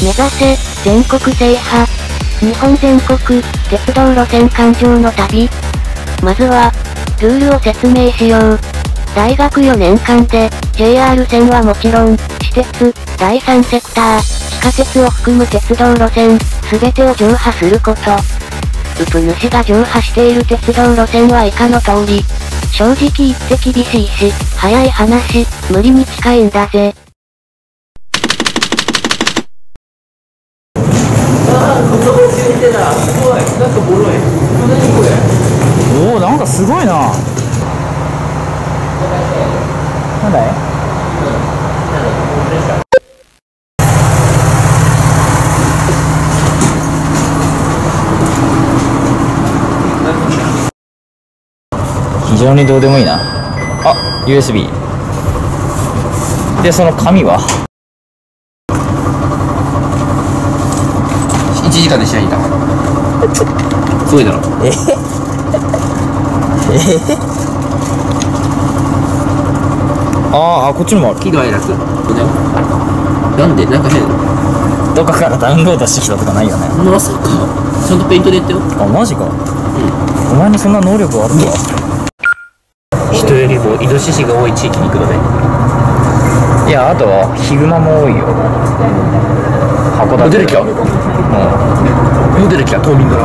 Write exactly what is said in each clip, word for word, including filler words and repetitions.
目指せ、全国制覇。日本全国、鉄道路線環状の旅。まずは、ルールを説明しよう。大学よねんかんで、ジェイアール 線はもちろん、私鉄、だいさんセクター、地下鉄を含む鉄道路線、すべてを乗破すること。ウプ主が乗破している鉄道路線は以下の通り。正直言って厳しいし、早い話、無理に近いんだぜ。 おお、なんかすごいな。なんだい？非常にどうでもいいな。あ、ユーエスビー で、その紙はいちじかんで試合にいた。すごいだろ。 ええあーあ、こっちにもある。 喜怒哀楽。これなんでなんか変。 どっかからダウンロードしてきたとかないよね。 まさかちゃんとペイントでやったよ。 あ、マジか。うん、お前にそんな能力あるんだ。 人よりもイノシシが多い地域に行くのね。 いや、あとはヒグマも多いよ。函館。 出てきた。うん。もう出てきた、島民から。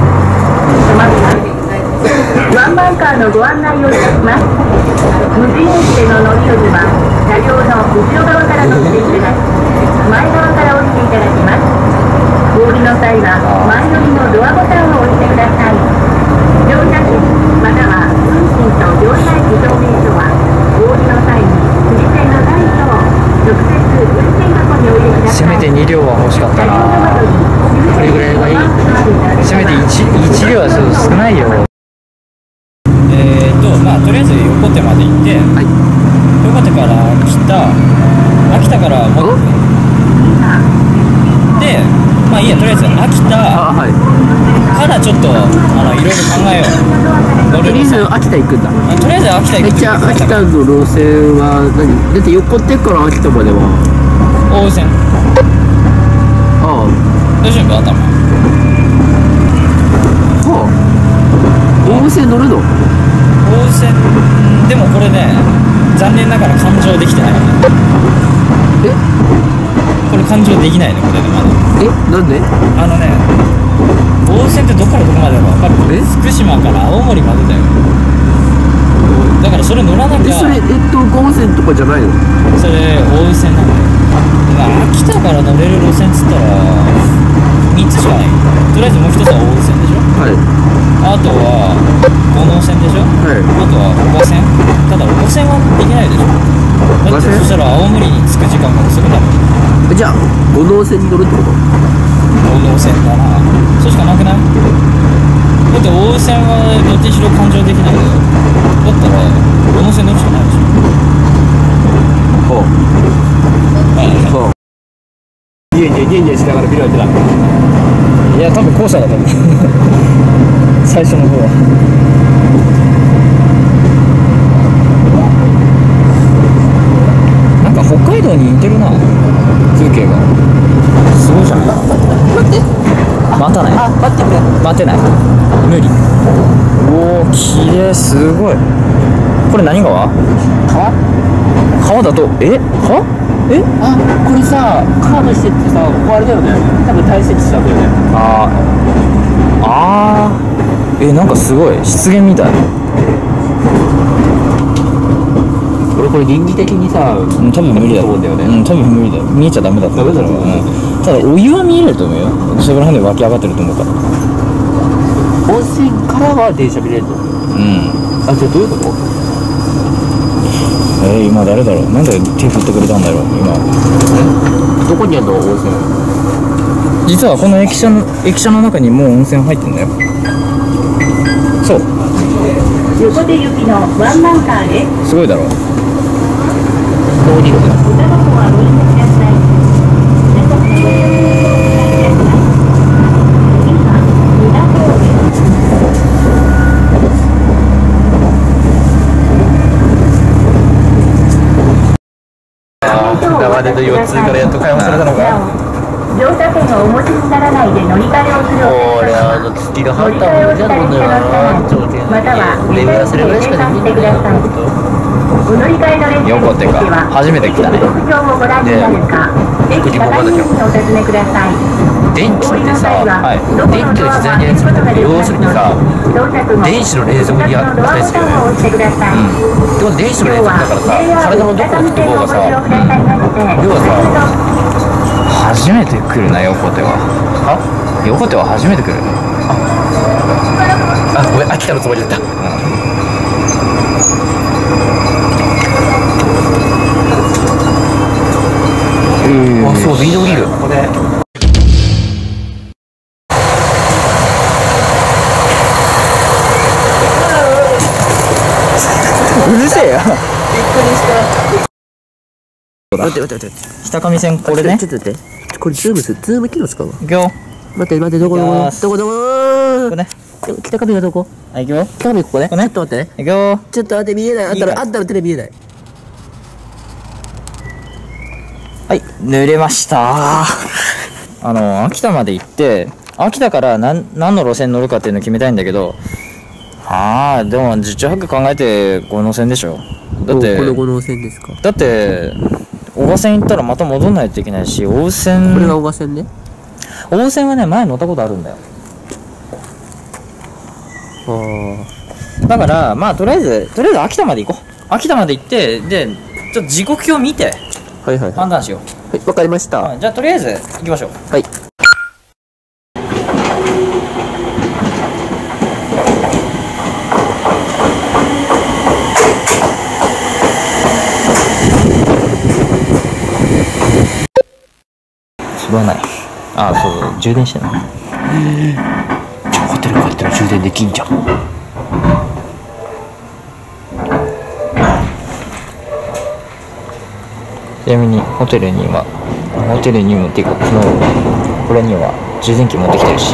ワンバンカーのご案内をいたします。無人駅での乗り降りは、車両の後ろ側から乗っていただき、前側から降りていただきます。お降りの際は、前乗りのドアボタンを押してください。乗車券、または運賃と乗車駅証明書は、お降りの際に、次線の第一を直接運賃箱にお入れください。 せめてに両は欲しかったな。 これぐらいがいい。 せめて 1, 1両はちょっと少ないよ。えーとまあとりあえず横手まで行って、はい、横手から秋田、秋田からもうで、まあいいや、とりあえず秋田からちょっとあのいろいろ考えよう。 とりあえず秋田行くんだ。 とりあえず秋田行く。 じゃあ秋田の路線は何？だって横手から秋田までは大線。 ああ、 大丈夫？頭。 はあ、大線乗るの？ 大線でもこれね、残念ながら環状できてない。 え？ これ環状できないね、これでまだ。 え？なんで？ あのね、大線ってどっからどこまでか分かる？ え？福島から青森までだよ。だからそれ乗らなきゃ。 それえっと豪線とかじゃないの？ それ大線なんだよ。秋田から乗れる路線っつったらみっつしかない。とりあえずもう一つは大線でしょ。 はい。 あとは五能線でしょ。はい。あとは小賀線。ただ小賀線はできないでしょ。だってそしたら青森に着く時間が遅くなる。 じゃあ五能線に乗るってこと？ 五能線だな。それしかなくない？だって大線はどっちにしろ環状できないよ。だったら五能線乗るしかないでしょ。ほう。ほう。ニヤニヤニヤニヤしながら見られてた。いや、多分後者だと思う。最初の方は。なんか北海道に似てるな、風景が。すごいじゃん。待って。待たない。あ、待ってくれ。待てない。無理。おお、綺麗、すごい。これ何川？川？川だと、え？川？え？ あ、これさ、カードしてってさ、ここあれだよね。多分大切したんだよね。 あーあー、え、なんかすごい湿原みたい。 俺これ倫理的にさ、 うん、多分無理だと思うんだよね。うん、多分無理だよ。見えちゃダメだったんだろう。うん。ただお湯は見えると思うよ。そこら辺で湧き上がってると思うから。 温泉からは電車見れるの？うん。あ、じゃあどういうこと？ えー、今誰だろう。なんで手振ってくれたんだろう今。 どこにあるの温泉？ 実はこの駅舎の駅舎の中にもう温泉入ってんだよ。そう。 横手行きのワンマンカーです。 すごいだろう。 どうにか。 歌箱はご入れください。今、にだ号です。 ああ、生でと腰痛からやっと解放されたのか。 乗車券をお持ちにならないで乗り換えをするお客様、 俺あの月が乗り換えをした列車の車内、またはレベル忘れるぐらいしかできないんだよ。 お乗り換えの列車については、 初めて来たね。 時刻表をご覧になるか、駅係員にお尋ねください。 電気ってさ、 はい電気の膝にやつみたいな、要するにさ、電子の冷蔵庫にあったりするよね。でも電子の冷蔵庫だからさ、体のどこに吹く方がさ、要はさ、 初めて来るな、横手は。あ、横手は初めて来る。 あ、ごめん、秋田のつもりだった。あ、そう、ビード降りる。 うるせえよ。 待って待って待って。 北上線これね。 ちょっと待って。これズームする。ズーム機能使うわ。 行くよ。 待って待って、どこどこどこどこここね。 北上がどこ？ はい、行くよ。 北上ここね。ちょっと待ってね。 行くよ。 ちょっと待って、見えない。あったら、あったらテレビ見えない。 はい、濡れました。あの、秋田まで行って、秋田から何、何の路線乗るかっていうのを決めたいんだけど、ああ、でも、十中八九考えて五能線でしょ。だって、 これ五能線ですか？ だって、小川線行ったらまた戻んないといけないし、大線、 これが小川線ね。 大線はね、前乗ったことあるんだよ。 あだから、まあ、とりあえず、とりあえず秋田まで行こう。秋田まで行って、で、ちょっと時刻表見て、 あ。はいはいはい。 判断しよはい、わかりました。 う。はい、じゃあ、とりあえず、行きましょう。 はい。 すまない。ああ、そう、充電してない。 ホテル帰ったら充電できんじゃん。 ちなみにホテルにはホテルにもっていうか昨日これには充電器持ってきてるし、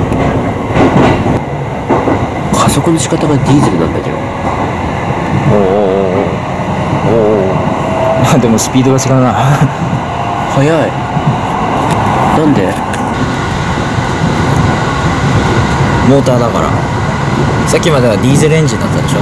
加速の仕方がディーゼルなんだけど。 おおおおおおでもスピードが違うな。 速い。なんで？ モーターだから。さっきまではディーゼルエンジンだったでしょ。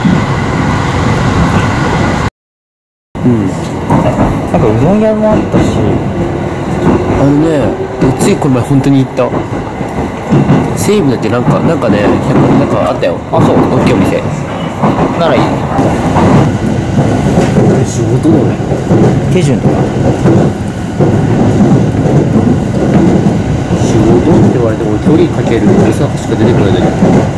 うん。 なんかうどん屋もあったし、 あのね、ついこの前本当に行った。西武だってなんか、なんかね、なんかあったよ。 あ、そう、 大きいお店。 ならいい。 仕事だね。 手順とか。 仕事って言われても距離かけるお店しか出てこないんだけど。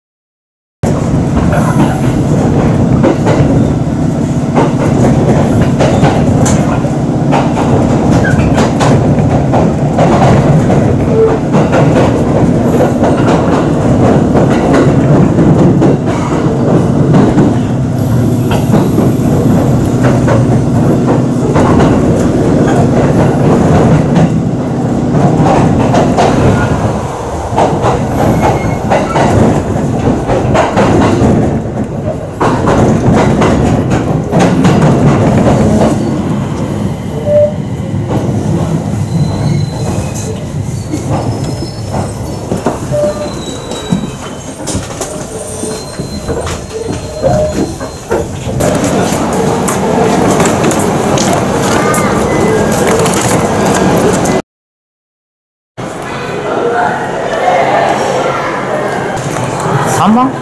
さんばん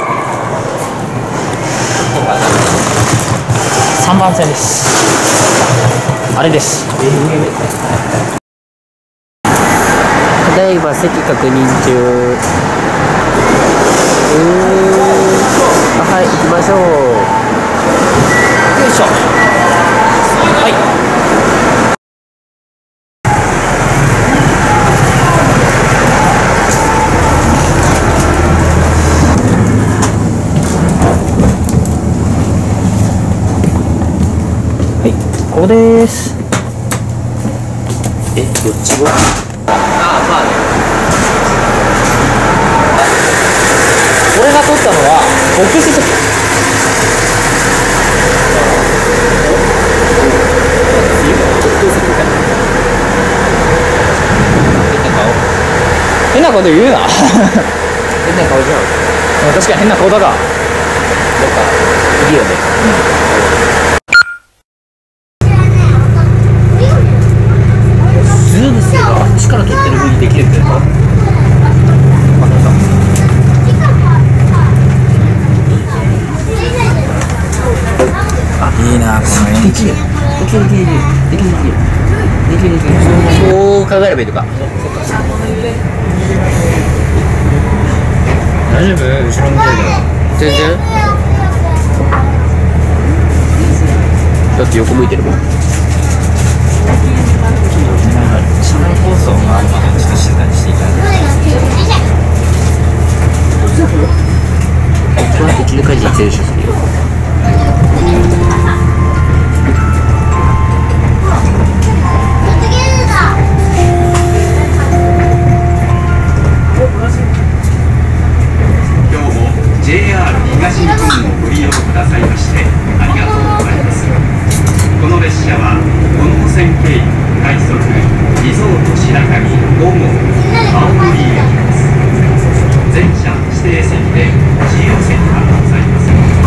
さんばん線です。あれです。 ただいま席確認中。うーん。はい、行きましょう。 よいしょ。はい。ここでーす。 え、どっちも？ああ、まあね。 俺が撮ったのはボックス席。 変なこと言うな。 変な顔じゃん。 確かに変な顔だが。 なんかいるよね。ズーム数があっちから撮ってる風にできるけど。 いいなこの演技。 できるできるできるできるできるできるできる。そう考えればいいのか。 大丈夫？後ろ向けるから全然。だって横向いてるもん。 チャンネル放送があるまでちょっと静かにしていただいて。 僕はできる限り全種するよ。 ジェイアール 東日本をご利用くださいましてありがとうございます。この列車は五能線経由快速リゾート白神ご号青森駅です。全車指定席で自由席がございます。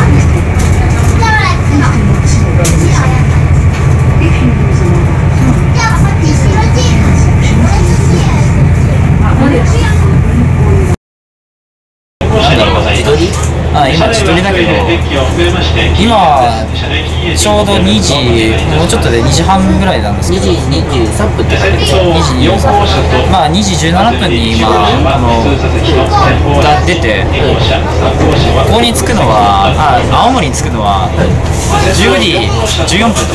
あ、今自撮りだけど、今ちょうどにじ、もうちょっとでにじはんぐらいなんですけど、 にじにじゅうさんぷんって書いてる。 にじにじゅうさんぷん、まあにじじゅうななぷんに今あのが出て、ここに着くのは、あ、青森に着くのはじゅうじじゅうよんぷんと。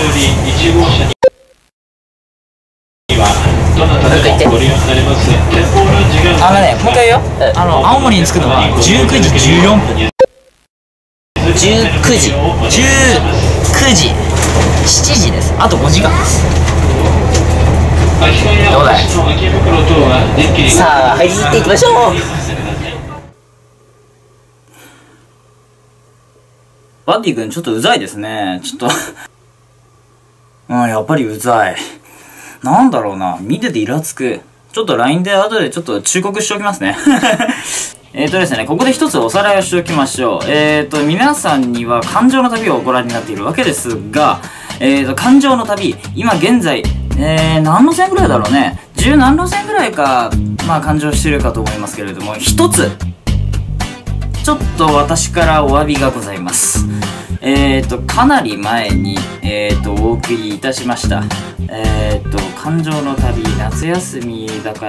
あのね、もう一回言うよ。あの青森に着くのはじゅうくじじゅうよんぷん。 じゅうくじじゅうくじしちじです。あとごじかんです。どうだい？ さあ入りっていきましょう。 バディ君ちょっとうざいですね。ちょっとうん、やっぱりうざい。なんだろうな、見ててイラつく。ちょっと ライン で後でちょっと忠告しておきますね。えーとですね、ここで一つおさらいをしておきましょう。えーと、皆さんには感情の旅をご覧になっているわけですが、えーと、感情の旅、今現在、えー、何路線ぐらいだろうね。十何路線ぐらいか、まあ感情してるかと思いますけれども、一つ、ちょっと私からお詫びがございます。えーと、かなり前に、えーと、お送りいたしました。えーと、感情の旅、夏休みだから、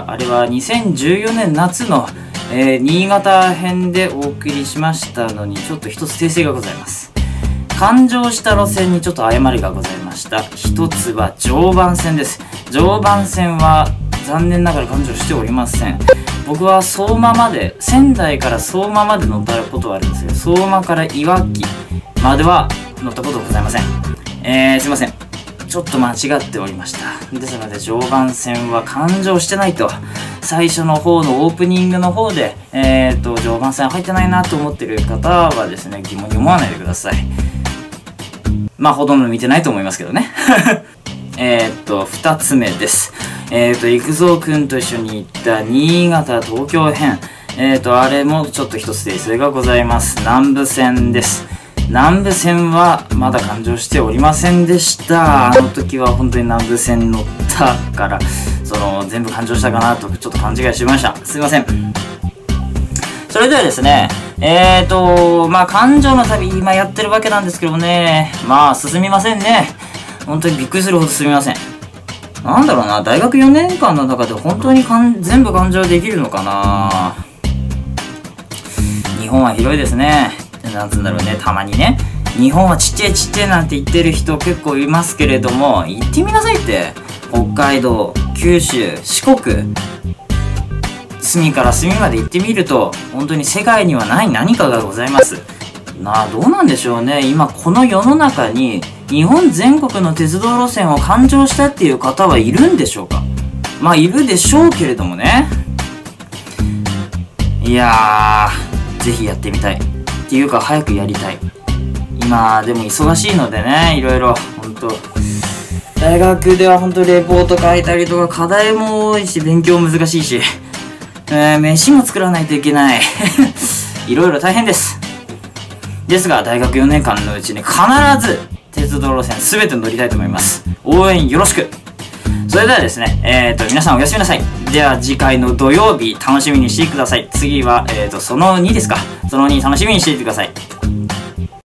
あれはにせんじゅうよねん夏の、えー、新潟編でお送りしましたのに、ちょっと一つ訂正がございます。環状した路線にちょっと誤りがございました。一つは常磐線です。常磐線は残念ながら環状しておりません。僕は相馬まで、仙台から相馬まで乗ったことはあるんですけど、相馬からいわきまでは乗ったことございません。えー、すいません。ちょっと間違っておりました。ですので、常磐線は環状してないと、最初の方のオープニングの方で、えーと、常磐線入ってないなと思ってる方はですね、疑問に思わないでください。まあ、ほとんど見てないと思いますけどね。えーっと、二つ目です。えーっと、育三くんと一緒に行った新潟東京編。えーっと、あれもちょっと一つ訂正がございます。南部線です。南部線はまだ環状しておりませんでした。あの時は本当に南部線乗ったから、その、全部環状したかなとちょっと勘違いしました。すいません。それではですね、えーと、まあ、環状の旅今やってるわけなんですけどね、まあ、進みませんね。本当にびっくりするほど進みません。なんだろうな、大学よねんかんの中で本当にかん全部環状できるのかな。日本は広いですね。なんつうんだろうね、たまにね。日本はちっちゃいちっちゃいなんて言ってる人結構いますけれども、行ってみなさいって。北海道、九州、四国、隅から隅まで行ってみると、本当に世界にはない何かがございます。なあ、どうなんでしょうね。今この世の中に日本全国の鉄道路線を環状したっていう方はいるんでしょうか。まあいるでしょうけれどもね。いやー、ぜひやってみたいっていうか早くやりたい。今でも忙しいのでね、いろいろ本当大学では本当レポート書いたりとか課題も多いし、勉強難しいし、 えー、飯も作らないといけない。いろいろ大変です。ですが、大学よねんかんのうちに必ず、鉄道路線すべて乗りたいと思います。応援よろしく。それではですね、えっと、皆さんおやすみなさい。では次回の土曜日楽しみにしてください。次は、えっと、そのにですか。そのに楽しみにしていてください。